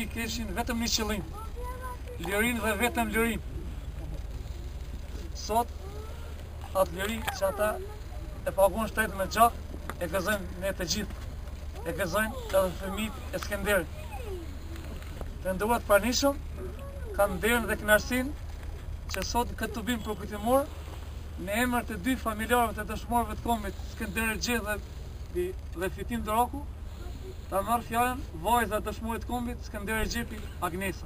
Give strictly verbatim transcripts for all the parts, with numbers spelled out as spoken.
kishin vetëm një qëllim, lirin dhe vetëm lirin. Sot, atë liri që ata e paguan shtetin me gjak, e gëzojnë ne të gjithë, e gëzojnë edhe fëmijët e Skenderit. Të nderuar të pranishëm, kanë nderin dhe kënaqësinë që sot këtë tubim përkujtimor në emër të dy familjarëve të dëshmorëve të kombit Skender Xhe dhe, dhe Fitim Doroku, ta marrë fjalën vajza e dëshmorit të kombit Skender Xhepi Agnesa.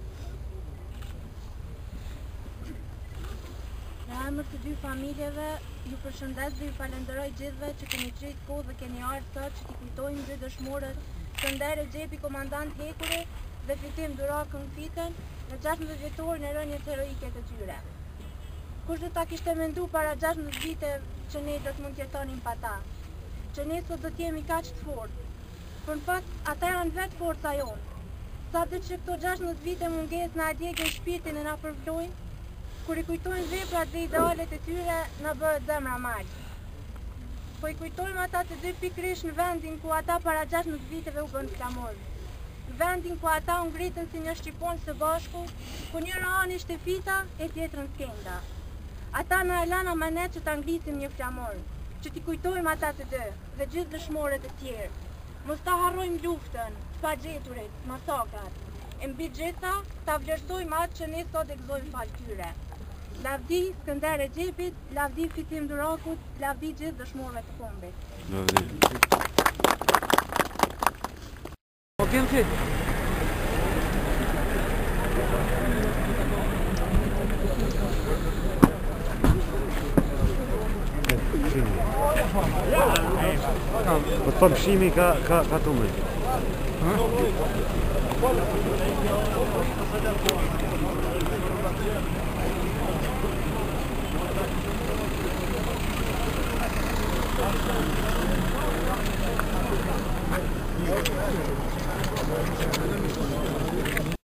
Në emër të dy familjeve, ju përshëndes dhe ju falenderoj gjithëve që keni qenë kohë dhe keni ardhur sot që t'i kujtojmë dy dëshmorët Skender Xhepi, komandant Hekuri, dhe Fitim Doroku në fitën në gjashtëdhjetë vjetorin e rënies heroike të tyre. Kush do ta kishte mendu para gjashtëdhjetë vite që ne do të mund të jetonim pa ta, që ne sot do të jemi kaq të fortë. Për në fakt, ata janë vetë forca jonë. Sa ditë që këto gjashtëdhjetë vite mungesë na djegën shpirtin e na përvlojnë, kur i kujtojmë veprat dhe idealet e tyre, na bëhet zemra mal. Po i kujtojmë ata të dy pikërisht në vendin ku ata para gjashtëdhjetë viteve u bën flamor. Në vendin ku ata u ngritën si një shqiponë së bashku, ku njëra anë ishte fita e tjetrën skenda. Ata na e lanë amanet që ta ngrisim një flamor, që t'i kujtojmë ata të dy dhe gjithë dëshmorët e tjerë. Mos ta harrojmë luftën, të pagjeturit, masakrat. E mbi gjitha, ta vlerësojmë atë që ne sot e gëzojmë fal tyre. Lavdi Skender Xhepit, lavdi Fitim Dorokut, lavdi gjithë dëshmorëve të kombit. Lavdi. Po kem fit. Po të pëshimi ka, ka, ka të me. Ha?